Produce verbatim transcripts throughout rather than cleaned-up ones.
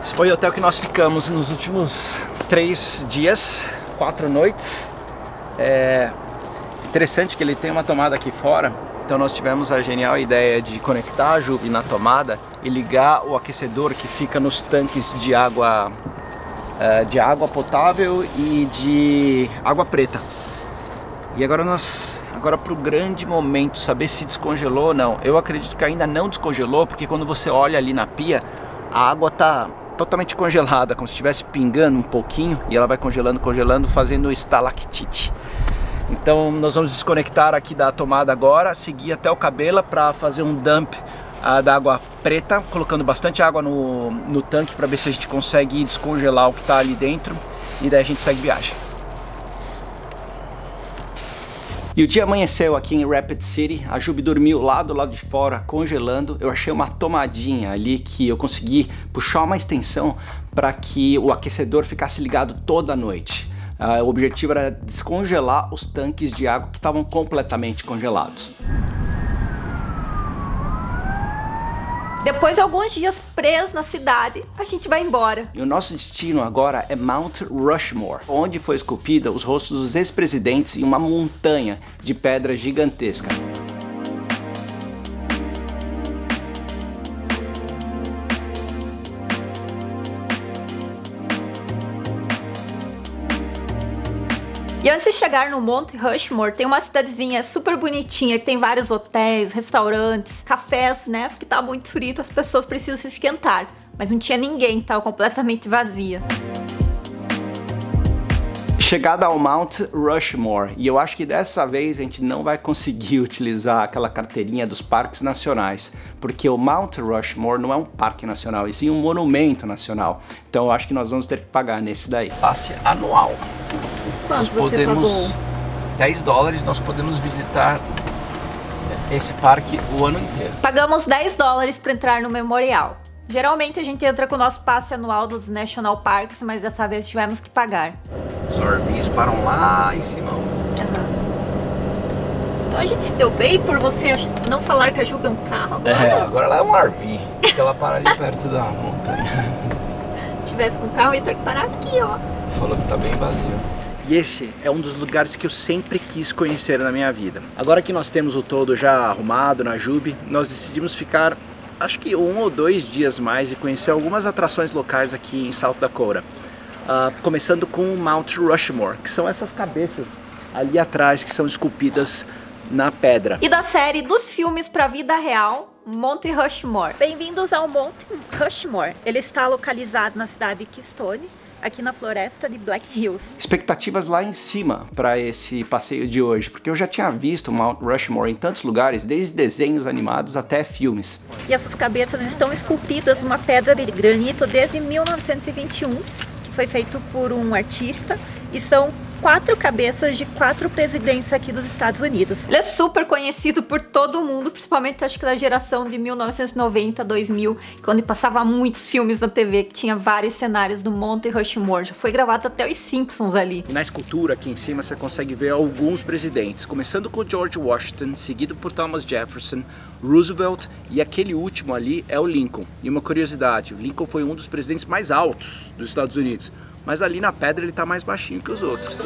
Esse foi o hotel que nós ficamos nos últimos três dias, quatro noites. É interessante que ele tem uma tomada aqui fora, então nós tivemos a genial ideia de conectar a Juve na tomada e ligar o aquecedor que fica nos tanques de água, uh, de água potável e de água preta. E agora nós, agora para o grande momento, saber se descongelou ou não. Eu acredito que ainda não descongelou, porque quando você olha ali na pia, a água está totalmente congelada, como se estivesse pingando um pouquinho, e ela vai congelando, congelando, fazendo estalactite. Então nós vamos desconectar aqui da tomada agora, seguir até o Cabela para fazer um dump uh, da água preta, colocando bastante água no, no tanque para ver se a gente consegue descongelar o que está ali dentro, e daí a gente segue viagem. E o dia amanheceu aqui em Rapid City, a Jubi dormiu lá do lado de fora, congelando. Eu achei uma tomadinha ali que eu consegui puxar uma extensão para que o aquecedor ficasse ligado toda a noite. Uh, o objetivo era descongelar os tanques de água que estavam completamente congelados. Depois de alguns dias presos na cidade, a gente vai embora. E o nosso destino agora é Mount Rushmore, onde foi esculpida os rostos dos ex-presidentes em uma montanha de pedra gigantesca. E antes de chegar no Monte Rushmore, tem uma cidadezinha super bonitinha, que tem vários hotéis, restaurantes, cafés, né? Porque tá muito frio, as pessoas precisam se esquentar. Mas não tinha ninguém, tava completamente vazia. Chegada ao Mount Rushmore, e eu acho que dessa vez a gente não vai conseguir utilizar aquela carteirinha dos parques nacionais, porque o Mount Rushmore não é um parque nacional, e sim um monumento nacional. Então eu acho que nós vamos ter que pagar nesse daí. Passe anual. Quanto nós você podemos, pagou? dez dólares, nós podemos visitar esse parque o ano inteiro. Pagamos dez dólares para entrar no memorial. Geralmente a gente entra com o nosso passe anual dos National Parks, mas dessa vez tivemos que pagar. Os R Vs param lá em cima. Uhum. Então a gente se deu bem por você não falar que a Jubi é um carro agora? É, agora ela é um R V, porque ela para ali perto da montanha. Se tivesse com carro, ia ter que parar aqui, ó. Falou que tá bem vazio. E esse é um dos lugares que eu sempre quis conhecer na minha vida. Agora que nós temos o todo já arrumado na Jubi, nós decidimos ficar, acho que um ou dois dias mais e conhecer algumas atrações locais aqui em South Dakota. Uh, começando com o Mount Rushmore, que são essas cabeças ali atrás que são esculpidas na pedra. E da série dos filmes para a vida real, Monte Rushmore. Bem-vindos ao Monte Rushmore. Ele está localizado na cidade de Keystone, aqui na floresta de Black Hills. Expectativas lá em cima para esse passeio de hoje, porque eu já tinha visto o Mount Rushmore em tantos lugares, desde desenhos animados até filmes. E essas cabeças estão esculpidas numa pedra de granito desde mil novecentos e vinte e um, que foi feito por um artista, e são quatro cabeças de quatro presidentes aqui dos Estados Unidos. Ele é super conhecido por todo mundo, principalmente acho que da geração de mil novecentos e noventa, dois mil, quando passava muitos filmes na T V, que tinha vários cenários do Monte Rushmore. Já foi gravado até os Simpsons ali. E na escultura aqui em cima você consegue ver alguns presidentes, começando com George Washington, seguido por Thomas Jefferson, Roosevelt, e aquele último ali é o Lincoln. E uma curiosidade, o Lincoln foi um dos presidentes mais altos dos Estados Unidos, mas ali na pedra ele tá mais baixinho que os outros.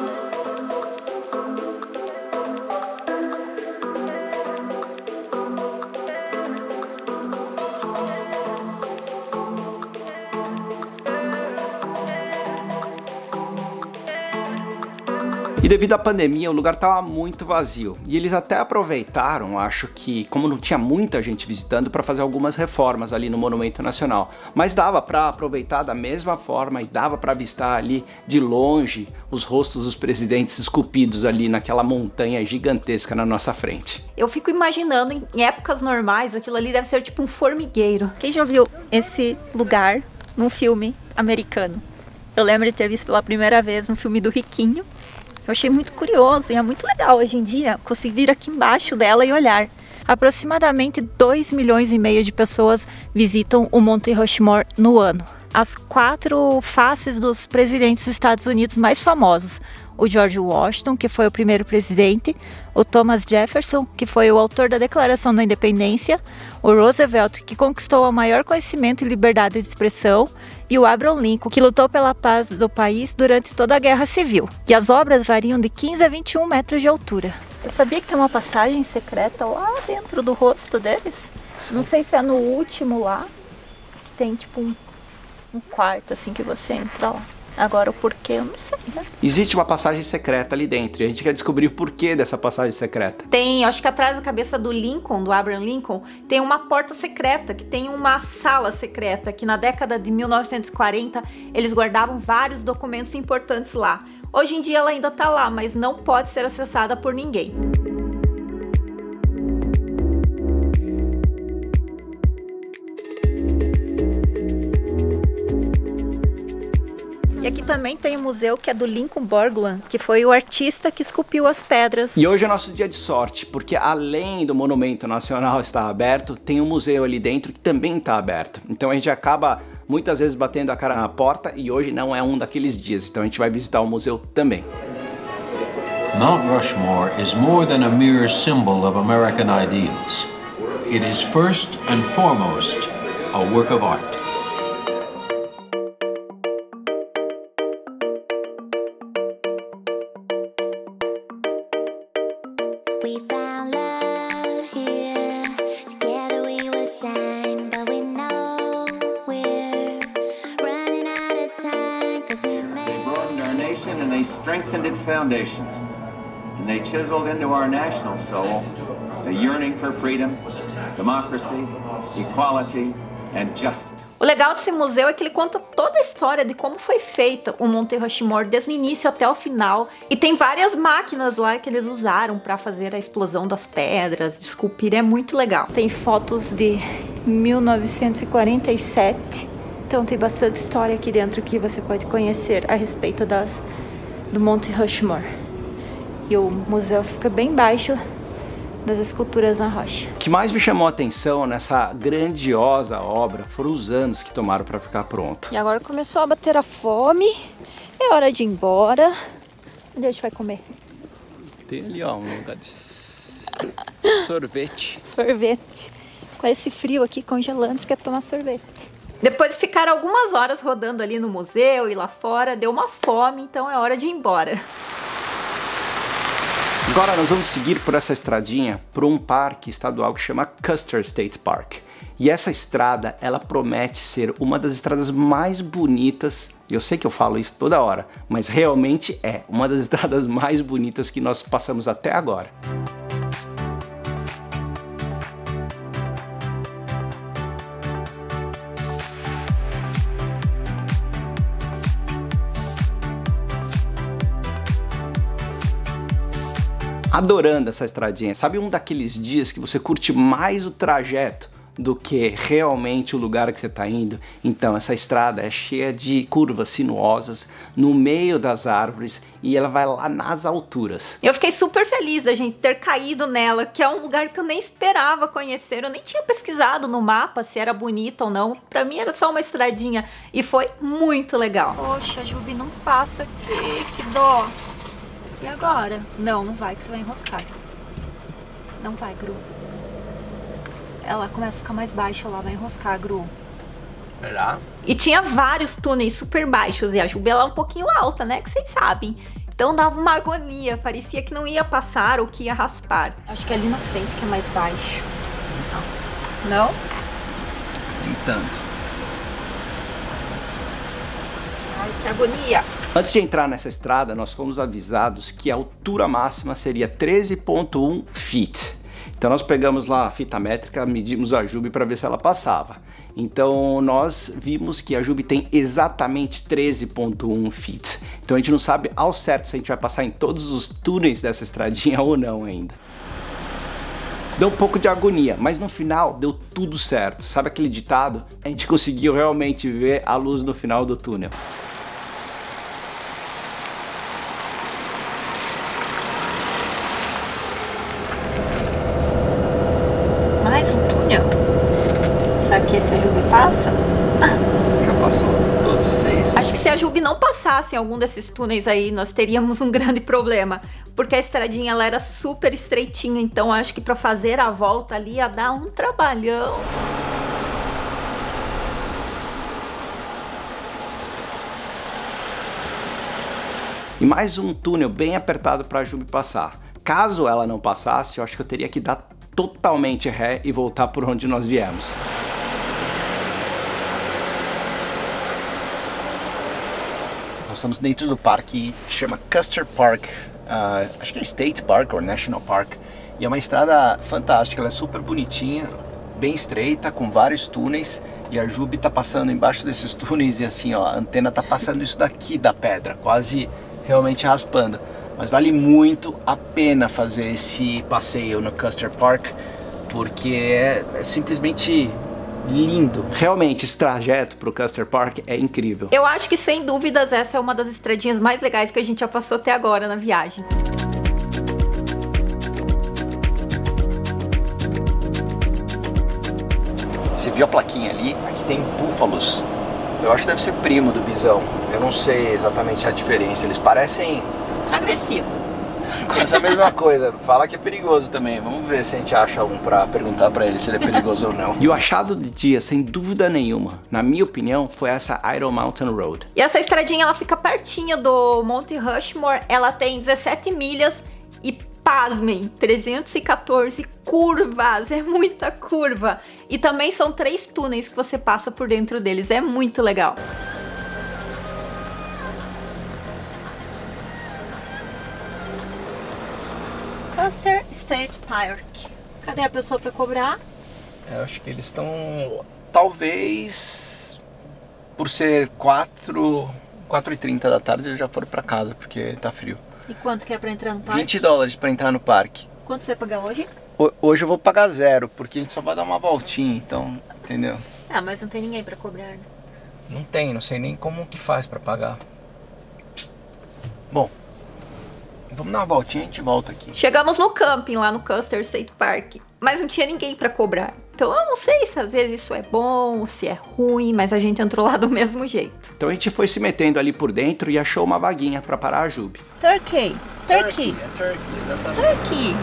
E devido à pandemia, o lugar estava muito vazio. E eles até aproveitaram, acho que, como não tinha muita gente visitando, para fazer algumas reformas ali no Monumento Nacional. Mas dava para aproveitar da mesma forma e dava para avistar ali de longe os rostos dos presidentes esculpidos ali naquela montanha gigantesca na nossa frente. Eu fico imaginando, em épocas normais, aquilo ali deve ser tipo um formigueiro. Quem já viu esse lugar num filme americano? Eu lembro de ter visto pela primeira vez um filme do Riquinho. Eu achei muito curioso e é muito legal hoje em dia conseguir vir aqui embaixo dela e olhar. Aproximadamente dois milhões e meio de pessoas visitam o Monte Rushmore no ano. as quatro faces dos presidentes dos Estados Unidos mais famosos. O George Washington, que foi o primeiro presidente, o Thomas Jefferson, que foi o autor da Declaração da Independência, o Roosevelt, que conquistou o maior conhecimento e liberdade de expressão, e o Abraham Lincoln, que lutou pela paz do país durante toda a Guerra Civil. E as obras variam de quinze a vinte e um metros de altura. Você sabia que tem uma passagem secreta lá dentro do rosto deles? Sim. Não sei se é no último lá, que tem tipo um, um quarto assim que você entra lá. Agora o porquê eu não sei, né? Existe uma passagem secreta ali dentro e a gente quer descobrir o porquê dessa passagem secreta. Tem, acho que atrás da cabeça do Lincoln, do Abraham Lincoln, tem uma porta secreta, que tem uma sala secreta, que na década de mil novecentos e quarenta eles guardavam vários documentos importantes lá. Hoje em dia ela ainda tá lá, mas não pode ser acessada por ninguém. E aqui também tem um museu que é do Lincoln Borglum, que foi o artista que esculpiu as pedras. E hoje é nosso dia de sorte, porque além do Monumento Nacional estar aberto, tem um museu ali dentro que também está aberto. Então a gente acaba muitas vezes batendo a cara na porta e hoje não é um daqueles dias. Então a gente vai visitar o museu também. Mount Rushmore is more than a mere symbol of American ideals. It is first and foremost a work of art. And they strengthened its foundations, and they chiseled into our national soul the yearning for freedom, democracy, equality, and justice. O legal desse museu é que ele conta toda a história de como foi feita o Monte Rushmore, desde o início até o final. E tem várias máquinas lá que eles usaram para fazer a explosão das pedras, esculpir, é muito legal. Tem fotos de mil novecentos e quarenta e sete, então tem bastante história aqui dentro que você pode conhecer a respeito das, do Monte Rushmore. E o museu fica bem baixo das esculturas na rocha. O que mais me chamou a atenção nessa grandiosa obra foram os anos que tomaram para ficar pronto. E agora começou a bater a fome, é hora de ir embora. Onde a gente vai comer? Tem ali, ó, um lugar de sorvete. Sorvete. Com esse frio aqui congelando, você quer tomar sorvete. Depois de ficar algumas horas rodando ali no museu e lá fora, deu uma fome, então é hora de ir embora. Agora nós vamos seguir por essa estradinha para um parque estadual que chama Custer State Park. E essa estrada, ela promete ser uma das estradas mais bonitas, eu sei que eu falo isso toda hora, mas realmente é uma das estradas mais bonitas que nós passamos até agora. Adorando essa estradinha, sabe um daqueles dias que você curte mais o trajeto do que realmente o lugar que você está indo? Então essa estrada é cheia de curvas sinuosas no meio das árvores e ela vai lá nas alturas. Eu fiquei super feliz da gente ter caído nela, que é um lugar que eu nem esperava conhecer, eu nem tinha pesquisado no mapa se era bonita ou não, pra mim era só uma estradinha e foi muito legal. Poxa, Jubi, não passa aqui, que dó. E agora? Não, não vai, que você vai enroscar. Não vai, Gru. Ela começa a ficar mais baixa lá, vai enroscar, Gru. Será? E tinha vários túneis super baixos, e a Jubi ela é um pouquinho alta, né, que vocês sabem. Então dava uma agonia, parecia que não ia passar ou que ia raspar. Acho que é ali na frente que é mais baixo. Não? Nem tanto. Ai, que agonia. Antes de entrar nessa estrada, nós fomos avisados que a altura máxima seria treze ponto um feet. Então nós pegamos lá a fita métrica, medimos a Jubi para ver se ela passava. Então nós vimos que a Jubi tem exatamente treze ponto um feet. Então a gente não sabe ao certo se a gente vai passar em todos os túneis dessa estradinha ou não ainda. Deu um pouco de agonia, mas no final deu tudo certo. Sabe aquele ditado? A gente conseguiu realmente ver a luz no final do túnel. Mais um túnel? Será que esse a Jubi passa? Já passou. Jubi não passasse em algum desses túneis aí, nós teríamos um grande problema, porque a estradinha ela era super estreitinha, então acho que para fazer a volta ali ia dar um trabalhão. E mais um túnel bem apertado para a Jubi passar. Caso ela não passasse, eu acho que eu teria que dar totalmente ré e voltar por onde nós viemos. Nós estamos dentro do parque que chama Custer Park, uh, acho que é State Park ou National Park, e é uma estrada fantástica, ela é super bonitinha, bem estreita, com vários túneis, e a Jubi tá passando embaixo desses túneis e assim, ó, a antena tá passando isso daqui da pedra, quase realmente raspando. Mas vale muito a pena fazer esse passeio no Custer Park, porque é, é simplesmente lindo. Realmente, esse trajeto pro Custer Park é incrível. Eu acho que, sem dúvidas, essa é uma das estradinhas mais legais que a gente já passou até agora na viagem. Você viu a plaquinha ali? Aqui tem búfalos. Eu acho que deve ser primo do bisão. Eu não sei exatamente a diferença. Eles parecem agressivos. Quase a mesma coisa. Fala que é perigoso também. Vamos ver se a gente acha um pra perguntar pra ele se ele é perigoso ou não. E o achado do dia, sem dúvida nenhuma, na minha opinião, foi essa Idle Mountain Road. E essa estradinha, ela fica pertinho do Monte Rushmore. Ela tem dezessete milhas e, pasmem, trezentos e quatorze curvas. É muita curva. E também são três túneis que você passa por dentro deles. É muito legal. Custer State Park. Cadê a pessoa para cobrar? Eu acho que eles estão, talvez, por ser quatro e trinta da tarde, eles já foram para casa, porque tá frio. E quanto que é para entrar no parque? vinte dólares para entrar no parque. Quanto você vai pagar hoje? Hoje eu vou pagar zero, porque a gente só vai dar uma voltinha, então, entendeu? Ah, mas não tem ninguém para cobrar, né? Não tem, não sei nem como que faz para pagar. Bom, vamos dar uma voltinha e a gente volta aqui. Chegamos no camping lá no Custer State Park, mas não tinha ninguém pra cobrar. Então eu não sei se às vezes isso é bom, se é ruim, mas a gente entrou lá do mesmo jeito. Então a gente foi se metendo ali por dentro e achou uma vaguinha pra parar a Jubi. Turkey, Turkey. É Turkey, exatamente. Turkey.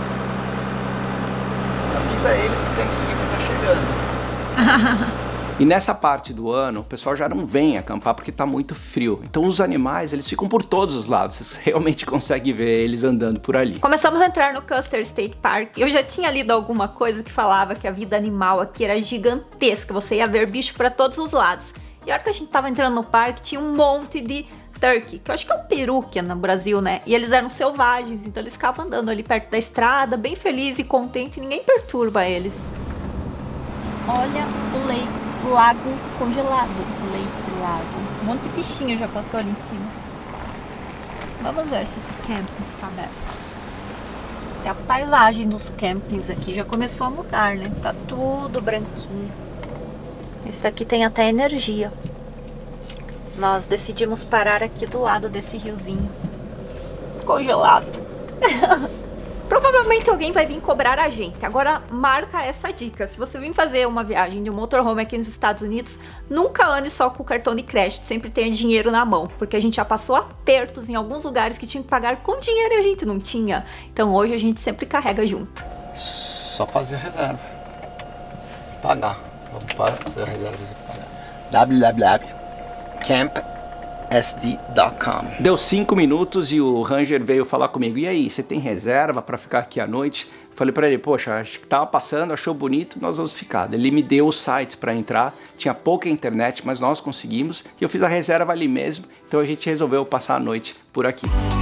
Avisa eles que tem que seguir que tá chegando. E nessa parte do ano, o pessoal já não vem acampar porque tá muito frio. Então os animais, eles ficam por todos os lados. Você realmente consegue ver eles andando por ali. Começamos a entrar no Custer State Park. Eu já tinha lido alguma coisa que falava que a vida animal aqui era gigantesca. Você ia ver bicho para todos os lados. E a hora que a gente tava entrando no parque, tinha um monte de turkey, que eu acho que é um peru que é no Brasil, né? E eles eram selvagens, então eles ficavam andando ali perto da estrada, bem felizes e contentes, e ninguém perturba eles. Olha o leito. Lago congelado, leito lago. Um monte de bichinho já passou ali em cima. Vamos ver se esse camping está aberto. A paisagem dos campings aqui já começou a mudar, né? Tá tudo branquinho. Esse daqui tem até energia. Nós decidimos parar aqui do lado desse riozinho congelado. Provavelmente alguém vai vir cobrar a gente. Agora marca essa dica. Se você vir fazer uma viagem de um motorhome aqui nos Estados Unidos, nunca ande só com o cartão de crédito. Sempre tenha dinheiro na mão. Porque a gente já passou apertos em alguns lugares que tinha que pagar com dinheiro e a gente não tinha. Então hoje a gente sempre carrega junto. Só fazer reserva. Pagar. Vamos fazer a reserva e pagar. w w w ponto camp s d ponto com. Deu cinco minutos e o Ranger veio falar comigo. E aí, você tem reserva para ficar aqui à noite? Falei para ele, poxa, acho que tava passando, achou bonito, nós vamos ficar. Ele me deu os sites para entrar, tinha pouca internet, mas nós conseguimos. E eu fiz a reserva ali mesmo, então a gente resolveu passar a noite por aqui.